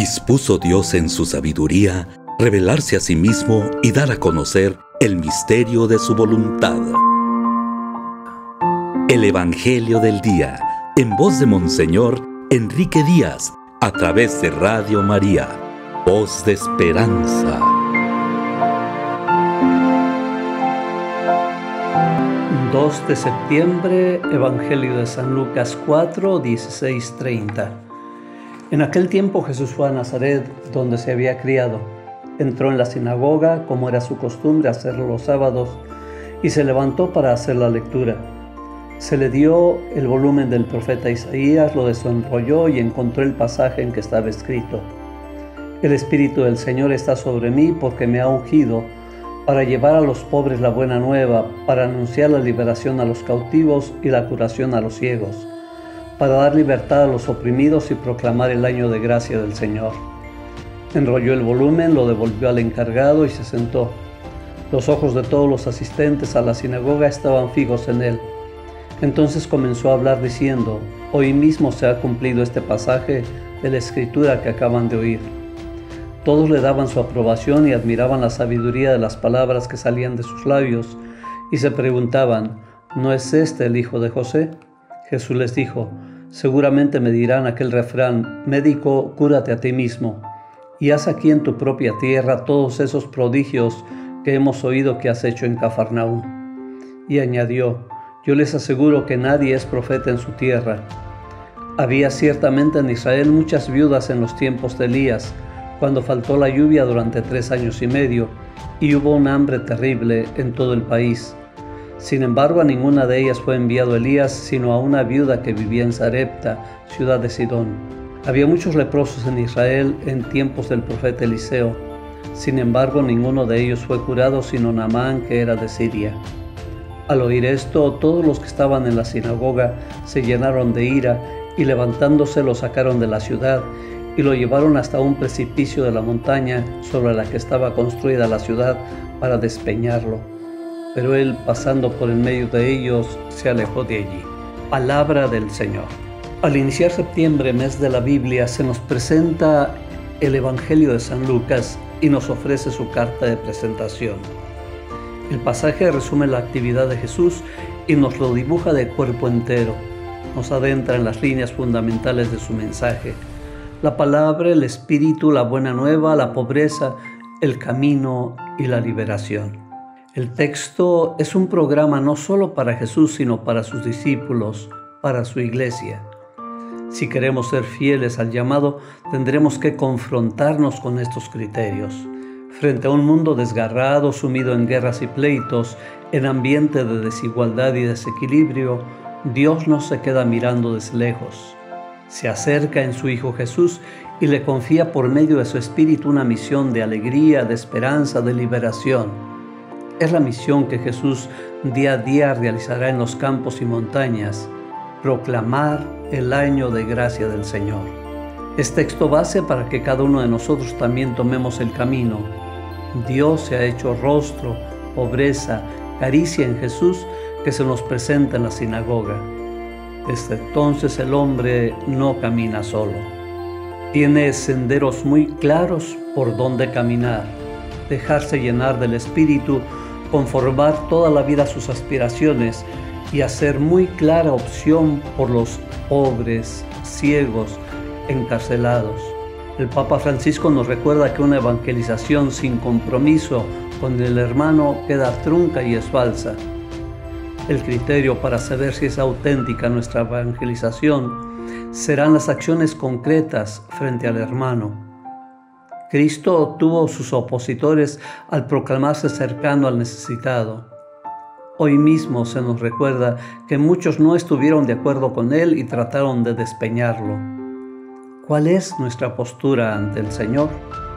Dispuso Dios en su sabiduría revelarse a sí mismo y dar a conocer el misterio de su voluntad. El Evangelio del Día, en voz de Monseñor Enrique Díaz, a través de Radio María, voz de esperanza. ...2 de septiembre, Evangelio de San Lucas 4, 16-30. En aquel tiempo Jesús fue a Nazaret, donde se había criado. Entró en la sinagoga, como era su costumbre hacerlo los sábados, y se levantó para hacer la lectura. Se le dio el volumen del profeta Isaías, lo desenrolló y encontró el pasaje en que estaba escrito: El Espíritu del Señor está sobre mí, porque me ha ungido para llevar a los pobres la buena nueva, para anunciar la liberación a los cautivos y la curación a los ciegos, para dar libertad a los oprimidos y proclamar el año de gracia del Señor. Enrolló el volumen, lo devolvió al encargado y se sentó. Los ojos de todos los asistentes a la sinagoga estaban fijos en él. Entonces comenzó a hablar diciendo: Hoy mismo se ha cumplido este pasaje de la Escritura que acaban de oír. Todos le daban su aprobación y admiraban la sabiduría de las palabras que salían de sus labios, y se preguntaban: ¿no es este el hijo de José? Jesús les dijo: seguramente me dirán aquel refrán: médico, cúrate a ti mismo, y haz aquí en tu propia tierra todos esos prodigios que hemos oído que has hecho en Cafarnaúm. Y añadió: yo les aseguro que nadie es profeta en su tierra. Había ciertamente en Israel muchas viudas en los tiempos de Elías, cuando faltó la lluvia durante 3 años y medio, y hubo un hambre terrible en todo el país. Sin embargo, a ninguna de ellas fue enviado Elías, sino a una viuda que vivía en Sarepta, ciudad de Sidón. Había muchos leprosos en Israel en tiempos del profeta Eliseo. Sin embargo, ninguno de ellos fue curado, sino Naamán, que era de Siria. Al oír esto, todos los que estaban en la sinagoga se llenaron de ira, y levantándose lo sacaron de la ciudad, y lo llevaron hasta un precipicio de la montaña sobre la que estaba construida la ciudad para despeñarlo. Pero él, pasando por en medio de ellos, se alejó de allí. Palabra del Señor. Al iniciar septiembre, mes de la Biblia, se nos presenta el Evangelio de San Lucas y nos ofrece su carta de presentación. El pasaje resume la actividad de Jesús y nos lo dibuja de cuerpo entero. Nos adentra en las líneas fundamentales de su mensaje: la palabra, el espíritu, la buena nueva, la pobreza, el camino y la liberación. El texto es un programa no solo para Jesús, sino para sus discípulos, para su iglesia. Si queremos ser fieles al llamado, tendremos que confrontarnos con estos criterios. Frente a un mundo desgarrado, sumido en guerras y pleitos, en ambiente de desigualdad y desequilibrio, Dios no se queda mirando desde lejos. Se acerca en su Hijo Jesús y le confía por medio de su Espíritu una misión de alegría, de esperanza, de liberación. Es la misión que Jesús día a día realizará en los campos y montañas: proclamar el año de gracia del Señor. Es texto base para que cada uno de nosotros también tomemos el camino. Dios se ha hecho rostro, pobreza, caricia en Jesús, que se nos presenta en la sinagoga. Desde entonces el hombre no camina solo. Tiene senderos muy claros por donde caminar, dejarse llenar del Espíritu, conformar toda la vida sus aspiraciones y hacer muy clara opción por los pobres, ciegos, encarcelados. El Papa Francisco nos recuerda que una evangelización sin compromiso con el hermano queda trunca y es falsa. El criterio para saber si es auténtica nuestra evangelización serán las acciones concretas frente al hermano. Cristo tuvo sus opositores al proclamarse cercano al necesitado. Hoy mismo se nos recuerda que muchos no estuvieron de acuerdo con él y trataron de despeñarlo. ¿Cuál es nuestra postura ante el Señor?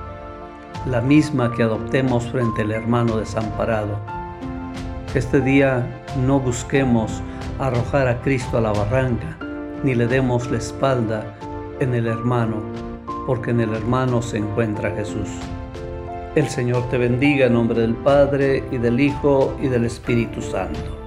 La misma que adoptemos frente al hermano desamparado. Este día no busquemos arrojar a Cristo a la barranca, ni le demos la espalda en el hermano, porque en el hermano se encuentra Jesús. El Señor te bendiga en nombre del Padre, y del Hijo, y del Espíritu Santo.